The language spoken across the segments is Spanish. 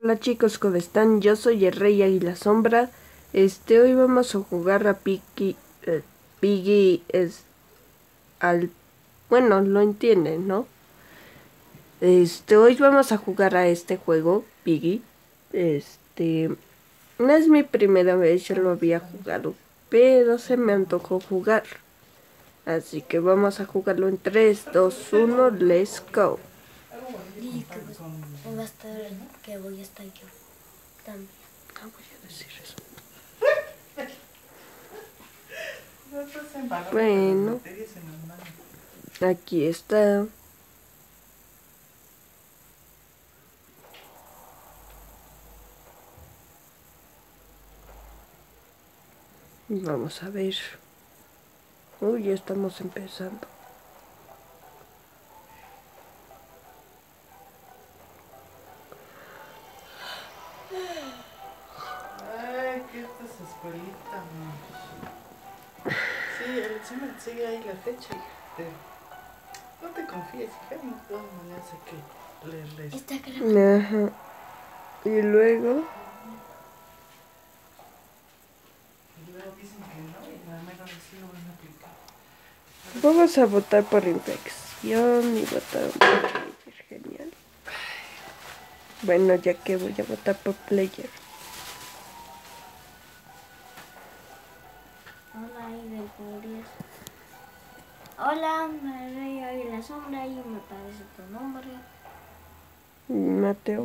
Hola chicos, ¿cómo están? Yo soy el Rey Águila Sombra. Hoy vamos a jugar a Piggy es al... Bueno, lo entienden, ¿no? Hoy vamos a jugar a este juego, Piggy. No es mi primera vez, ya lo había jugado, pero se me antojó jugar. Así que vamos a jugarlo en 3, 2, 1, let's go. Y que va a estar, que voy a estar yo también. No voy a decir eso. Bueno, aquí está. Vamos a ver. Uy, ya estamos empezando. Ay, ¿qué esta es escuelita? Sí, el examen sigue ahí la fecha. No te confíes, hija, de todas maneras hay que leerles. Está grabando. Ajá. Y luego Y luego dicen que no, y la mera vez sí lo van a aplicar. vamos a votar por infección y votar por player. Genial. Bueno, ya que voy a votar por player. Hola, ahí de Furias. Hola, me Rey Águila Sombra y me parece tu nombre. Mateo,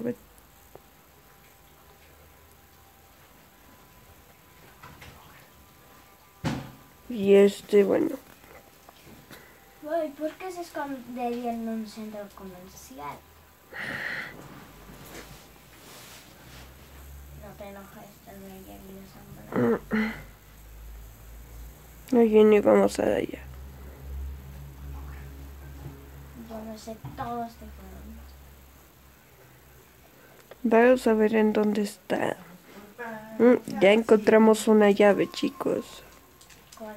y bueno. Uy, ¿por qué se escondería en un centro comercial? No te enojes, Rey Águila Sombra. Oye, ni vamos allá. Yo no sé todo este juego. Vamos a ver en dónde está. Ya encontramos una llave, chicos. ¿Cuál?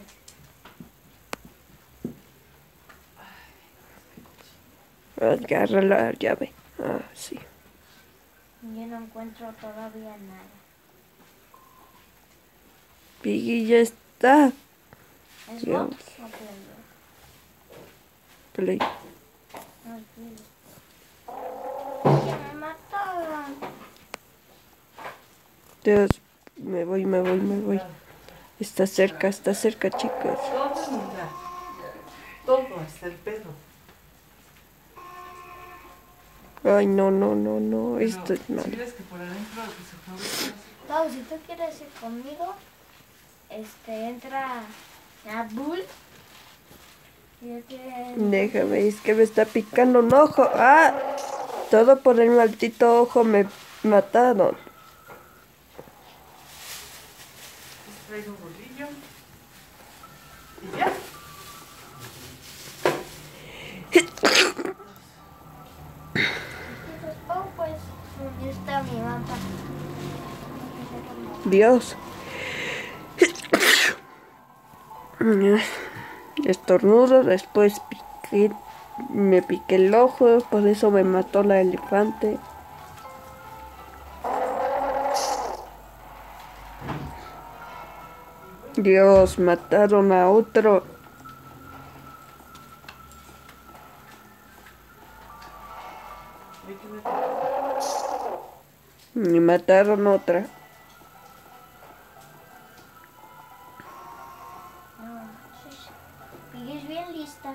Agarra la llave. Ah, sí. Yo no encuentro todavía nada. Piggy ya está. ¿Es Dios. bot o Play. player? No es player. ¡Que me mataron! Dios, me voy. Está cerca, chicos. Todo, mira. Todo, hasta el pedo. Ay, no. Esto es Si malo. quieres que por adentro que se fabrique así. Tau, si tú quieres ir conmigo, entra a Bull. Y yo Déjame, es que me está picando un ojo. ¡Ah! Todo por el maldito ojo me mataron. Traigo un bolillo. Y ya. Oh, pues, ¿dónde está mi mapa? Dios. Estornudo, después me piqué el ojo, por eso me mató la elefante. Dios, mataron a otro. Y mataron a otra. Piggy es bien lista.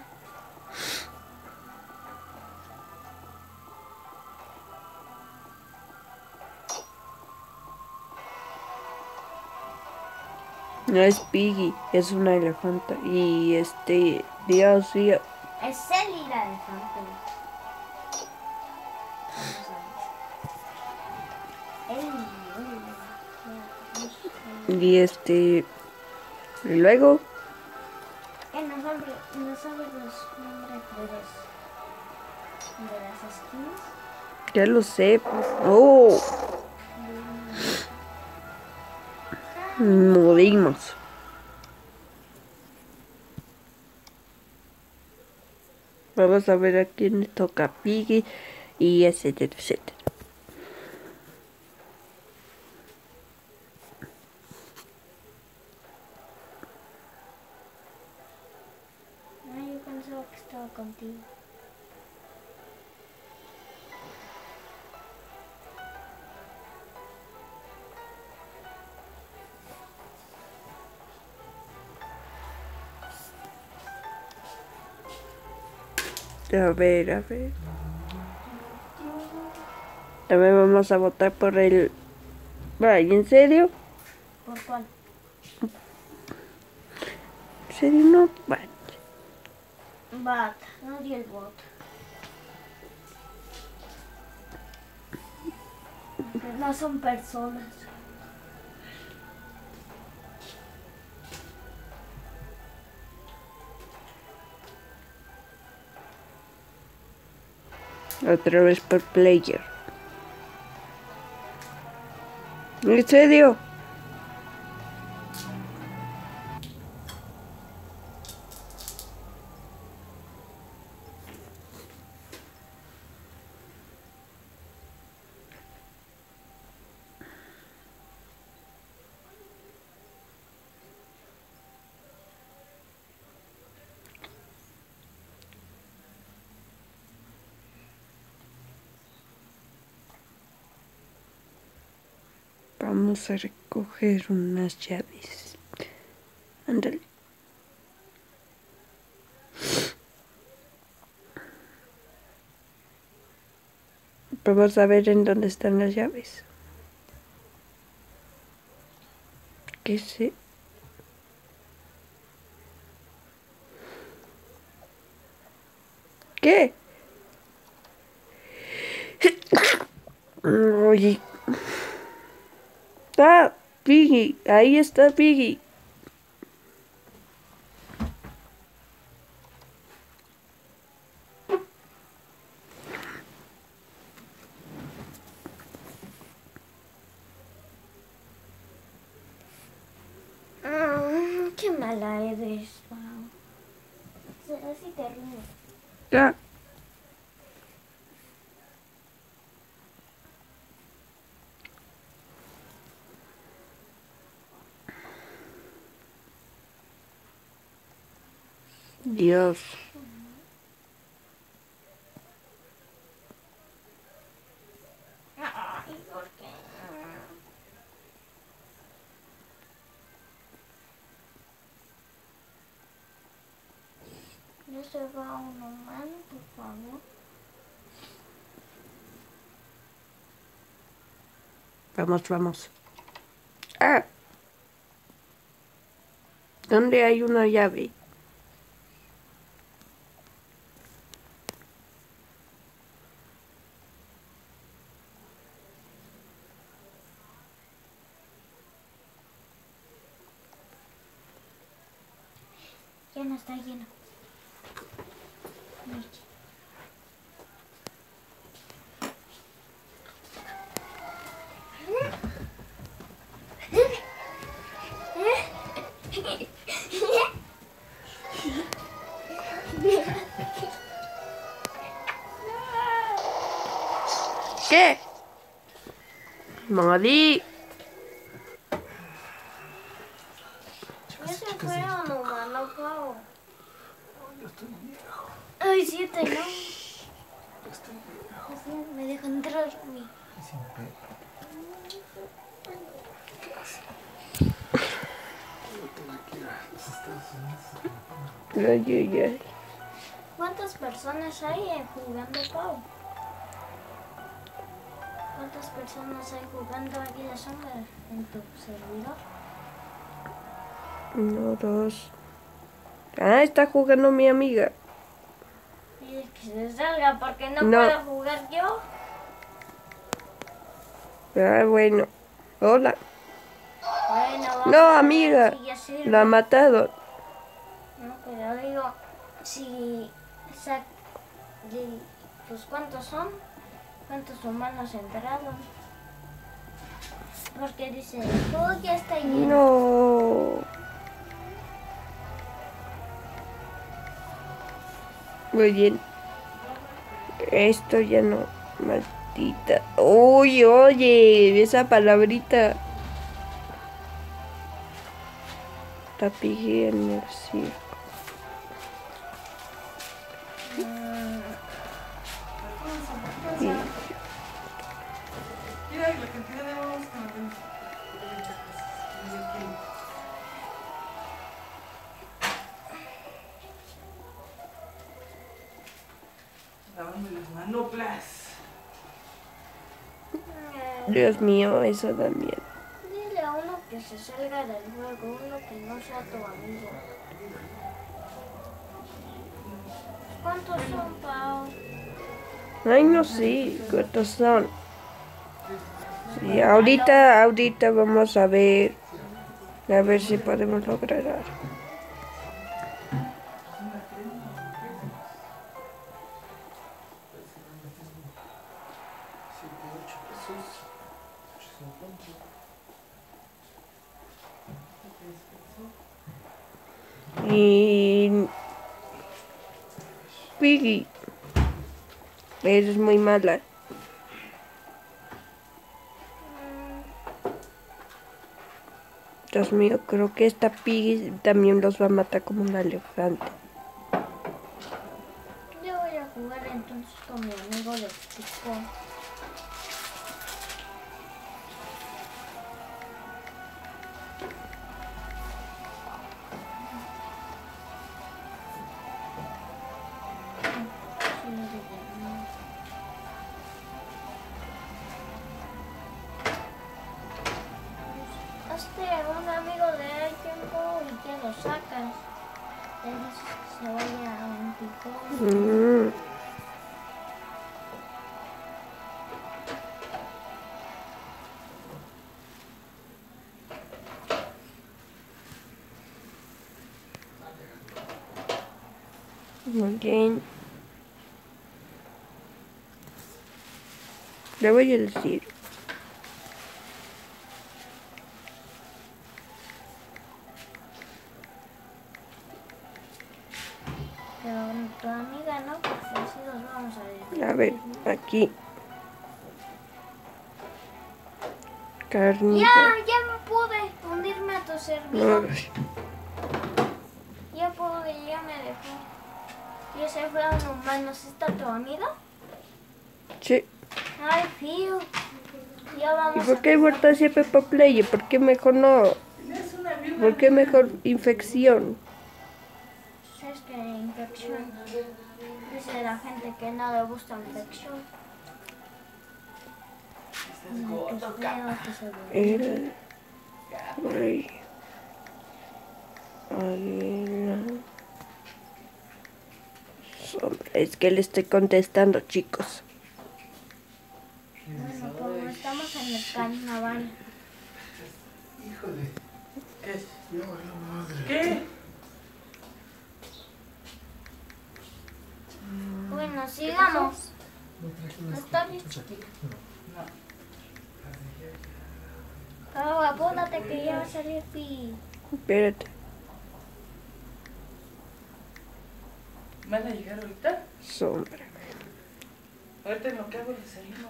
No es Piggy, es una elefanta. Y Dios mío. Es Selly la elefante. Y y luego, No sabes los nombres de las skins. ya lo sé. Oh, morimos. Vamos a ver a quién le toca Piggy y etcétera. contigo. A ver, a ver. También vamos a votar por el... Ay, ¿en serio? ¿Por cuál? ¿En serio no? Vale. Bat, no di el bot. Que no son personas. Otra vez por player. ¿En serio? Vamos a recoger unas llaves. Ándale. Vamos a ver en dónde están las llaves. ¿Qué sé? ¿Qué? Oye. Ah, Piggy. Ahí está Piggy. Qué mala eres, Pau. Será si te ríes. Ya. Dios. Ay, ¿por qué? No se va uno mal, por favor. Vamos, vamos. Ah. ¿Dónde hay una llave? Ya no está lleno. Michi. ¿Qué? Mali. Ya se fueron, humano, Pau. Yo estoy viejo. Ay, 7, ¿no? Estoy viejo. Así me deja entrar mi. Y sin pelo. Yo tengo que ir a los Estados Unidos. Ay, ay, ay. ¿Cuántas personas hay jugando, Pau? ¿Cuántas personas hay jugando aquí la sombra en tu servidor? 1, 2. Ah, está jugando mi amiga. Dile que se salga porque no, No. puedo jugar yo. Ah, bueno. Hola. Bueno, vamos No, a ver amiga. si ya sirve. La ha matado. No, pero digo, si pues ¿cuántos son? ¿Cuántos humanos entraron? Porque dice, todo ya está lleno. No. Muy bien. Esto ya no. Maldita. Uy, oye, esa palabrita. Tapigué en el circo. mira la cantidad de huevos que nos venden. Lavarme las manoplas. Dios mío, eso da miedo. Dile a uno que se salga del juego, uno que no sea tu amigo. ¿Cuántos son, Pau? Ay, no sé cuántos son. Sí, ahorita vamos a ver si podemos lograr algo. Y Piggy, eres muy mala. Dios mío, creo que esta Piggy también los va a matar como un elefante. Yo voy a jugar entonces con mi amigo de chico. Hazte un amigo de tiempo y que lo sacas. Él se vaya a un picón. Muy bien. Le voy a decir. Pero tu amiga no, porque así nos vamos a ir. A ver, aquí. Carnita. Ya me pude unirme a tu servidor. Ay, Ya pude, ya me dejó. Y ese fue un humano. ¿Está tu amiga? sí. Ay, fío. Ya ¿Y vamos por qué vuelta siempre por Play? ¿Por qué mejor no? ¿Por qué mejor infección? Es que infección. Dice la gente que no le gusta infección. El rey Águila. Sombra. Es que le estoy contestando, chicos. Bueno, como estamos en el carnaval. Híjole. ¿Qué es? ¿Qué? Bueno, sigamos. Está bien. Pau, apúrate que ya va a salir Pi. Espérate. ¿Van a llegar ahorita? Sombra. Ahorita en lo que hago el desayuno.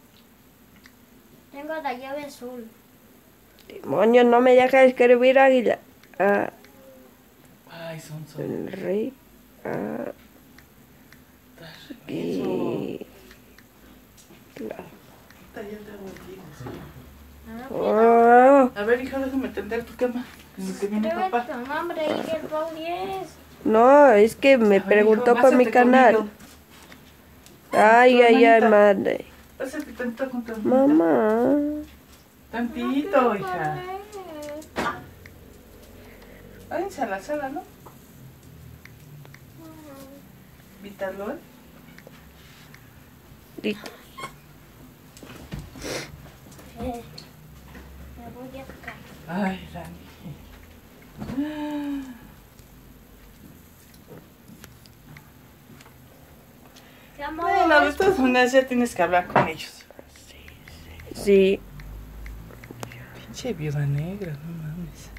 Tengo la llave azul. Demonio, no me deja escribir águila. Ah, Ay, son. el rey. Ah, y la. Ahorita ya te hago aquí. Oh, A ver, hija, déjame tender tu cama. En lo que viene Escribe papá. tu nombre y que el Pau 10. no, es que me A ver, preguntó hijo, por mi pásate canal. conmigo. Ay, Tu ay, ay, hermanita. madre. Pásate tantito con tu hermanita. Mamá. Tantito, hija. Váyanse a la sala, ¿no? Vitalol. Listo. Me voy a caer. Ay, Dani. Te amo. Bueno, de todas maneras ya tienes que hablar con ellos. Sí. Pinche viuda negra, no mames.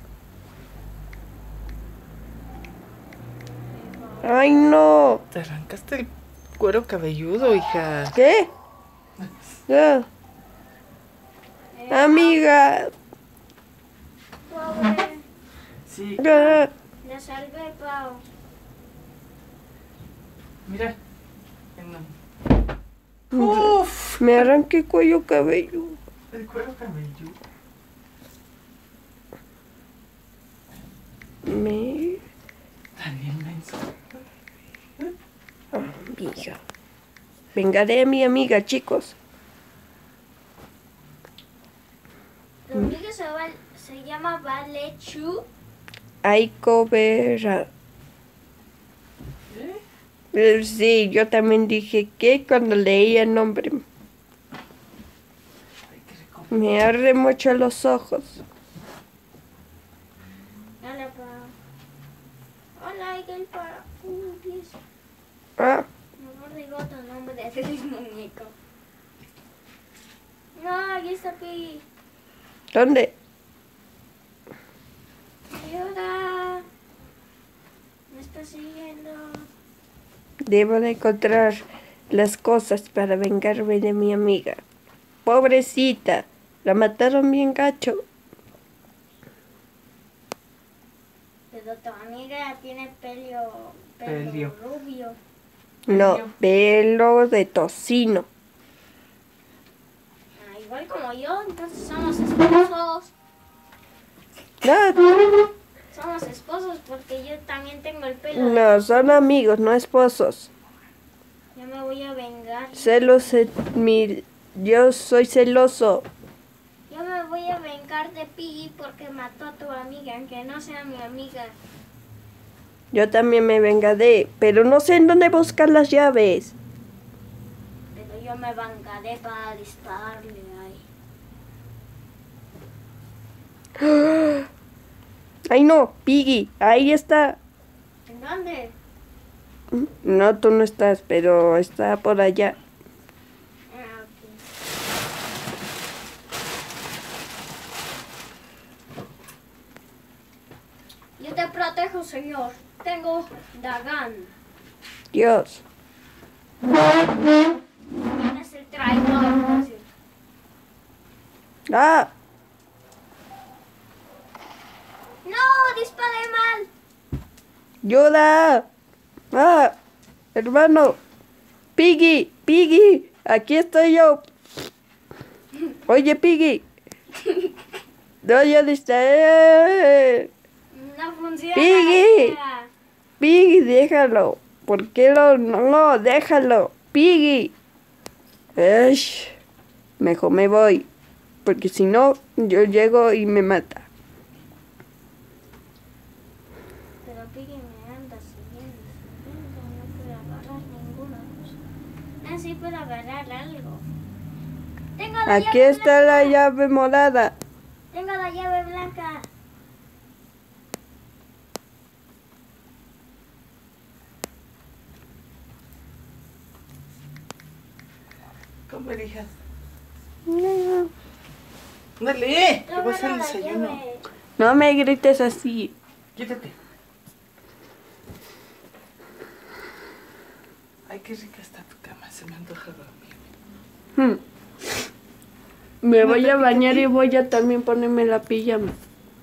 Ay, no. Te arrancaste el cuero cabelludo, hija. ¿Qué? Ah, amiga. Pobre. Sí, Ah, Le salvé, Pau. mira. En- Uf. me arranqué cuello cabello. El cuero cabelludo. Tan inmenso. Amiga. Vengaré a mi amiga, chicos. Tu amiga se llama Valechu. Aiko Vera. Sí, yo también dije que cuando leía el nombre me arde mucho los ojos. Hola, pa. Hola, Miguel, para. Dios. Ah, Mejor digo otro nombre de ese muñeco. No, aquí está Pi. ¿dónde? Ayuda. Me está siguiendo. Debo de encontrar las cosas para vengarme de mi amiga. Pobrecita, la mataron bien gacho. Pero tu amiga tiene pelo Pelio. rubio. No, pelo de tocino. Ah, igual como yo, entonces somos esposos. No, Somos esposos porque yo también tengo el pelo. no, son amigos, no esposos. Yo me voy a vengar. Yo soy celoso. Yo me voy a vengar de Piggy porque mató a tu amiga, aunque no sea mi amiga. Yo también me vengaré, pero no sé en dónde buscar las llaves. Pero yo me vengaré para dispararle ahí. Ay no, Piggy, ahí está. ¿En dónde? No, tú no estás, pero está por allá. Ah, ok. Yo te protejo, señor. Tengo Dagan. Dios. ¿Quién es el traidor? Entonces, Ah, ¡no! ¡Disparé mal! ayuda. Ah, hermano. Piggy, Piggy, aquí estoy yo. Oye, Piggy. No, ya distrae. No funciona. Piggy. la Piggy, déjalo. ¿Por qué no, déjalo. Piggy. Esh, mejor me voy. Porque si no, yo llego y me mata. Pero Piggy me anda siguiendo, no puedo agarrar ninguna cosa. Ah, sí puedo agarrar algo. Tengo la Aquí llave está la blanca. llave morada. Tengo la llave blanca. ¿Cómo elijas? No, Dale, que Agarra vas al la desayuno. llave. no me grites así. Quítate. Ay, qué rica está tu cama, se me antoja dormir. Me ¿No voy te a pica bañar a ti? y voy a también ponerme la pijama.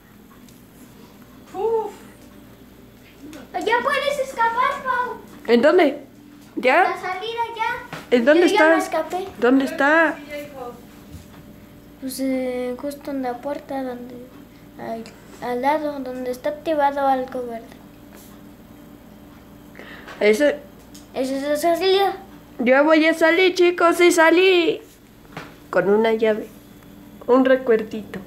Uf, Ya puedes escapar, Pau. ¿En dónde? La ¿Ya? salida ya. ¿En dónde Yo ya me está? escapé. ¿Dónde está? Pues justo en la puerta donde al lado donde está activado algo verde. Ese, Esa es la salida. yo voy a salir, chicos, y salí. Con una llave. Un recuerdito.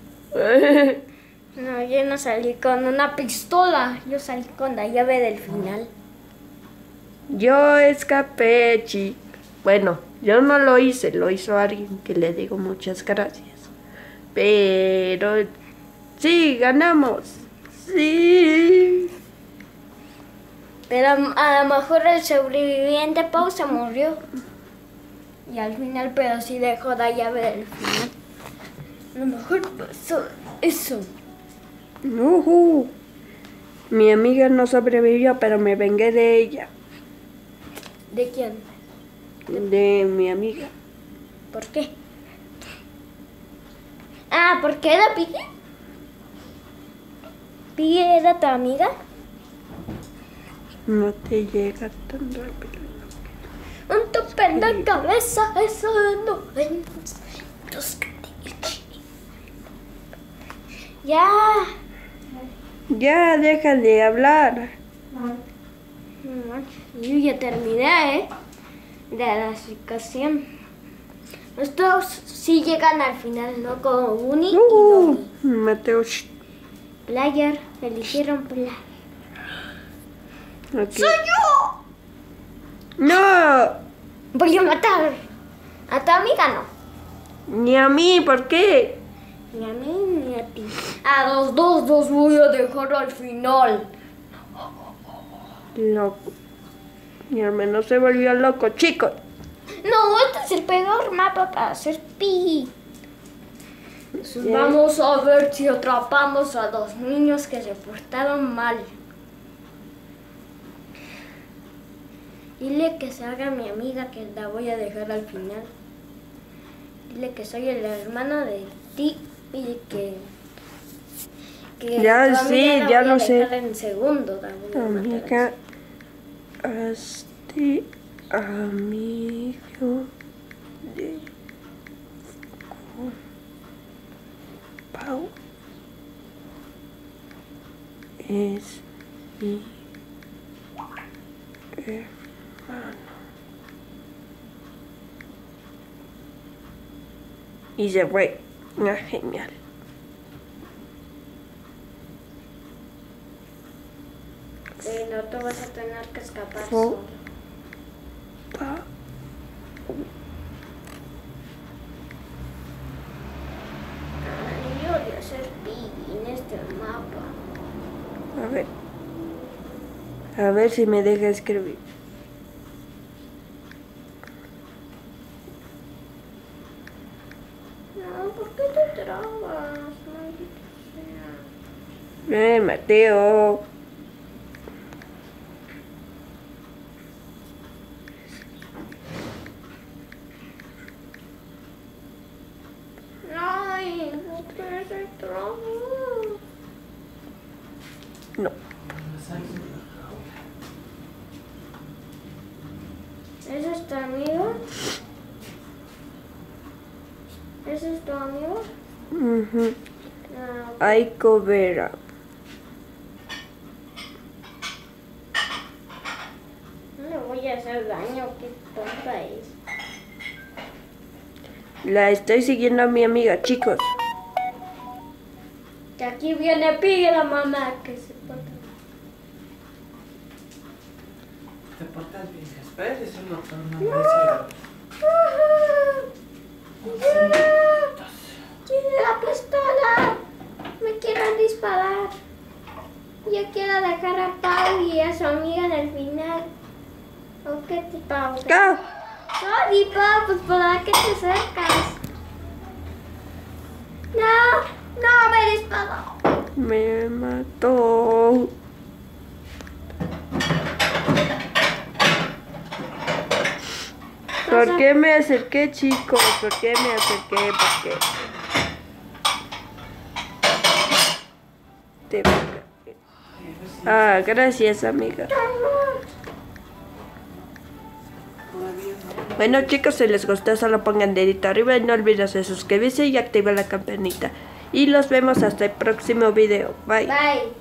No, yo no salí con una pistola. Yo salí con la llave del final. Yo escapé, chicos. Bueno, yo no lo hice, lo hizo alguien que le digo muchas gracias. Pero sí, ganamos. Sí. Pero a lo mejor el sobreviviente Pau se murió. Y al final, pero sí dejó la llave del final. A lo mejor pasó eso. Ujú. Mi amiga no sobrevivió, pero me vengué de ella. ¿De quién? De mi amiga. ¿Por qué? Ah, ¿por qué era Piggy? ¿Piggy era tu amiga? No te llega tan rápido. Un tope en la cabeza, eso no es. Ya. Ya, deja de hablar. No manches, yo ya terminé, de la clasificación. Estos sí llegan al final, ¿no? Como Bunny y Dobby. Mateo. Player, eligieron Player. Okay. ¡Soy yo! No, Voy a matar. A tu amiga no. ni a mí, ¿por qué? Ni a mí ni a ti. A los dos los voy a dejar al final. Loco. Mi hermano se volvió loco, chicos. No, este es el peor mapa para hacer pi. Vamos a ver si atrapamos a dos niños que se portaron mal. Dile que salga mi amiga, que la voy a dejar al final. Dile que soy el hermano de ti y que Ya, tu amiga sí, la ya voy a lo sé. dejar en segundo. La voy a matar. Amiga, este amigo de Pau es mi hermano. Y se fue. Ah, genial. No te vas a tener que escapar Oh. solo. Ay, yo odio hacer pi en este mapa. A ver si me deja escribir. No, ¿por qué te trabas? Maldita sea. Mateo. Ay, ¿por qué se traba? No. ¿Ese es tu amigo? ¿Ese es tu amigo? Ujú. No. Aiko Vera. No le voy a hacer daño, qué tonta es. La estoy siguiendo a mi amiga, chicos. Que aquí viene Pi, la mamá que se porta. Te portas bien. Espera, eso no me dice. ¡Tiene la pistola! Me quieren disparar. Yo quiero dejar a Pau y a su amiga en el final. ¿O qué te Pau? ¡Cao! Sorry, Pau, pues ¿para qué te acercas? No, no me disparó. Me mató. ¿Por qué me acerqué, chicos? ¿Por qué me acerqué? ¿Por qué? Te... Ah, gracias, amiga. Bueno, chicos, si les gustó, solo pongan dedito arriba y no olviden suscribirse y activar la campanita. Y los vemos hasta el próximo video. Bye. Bye.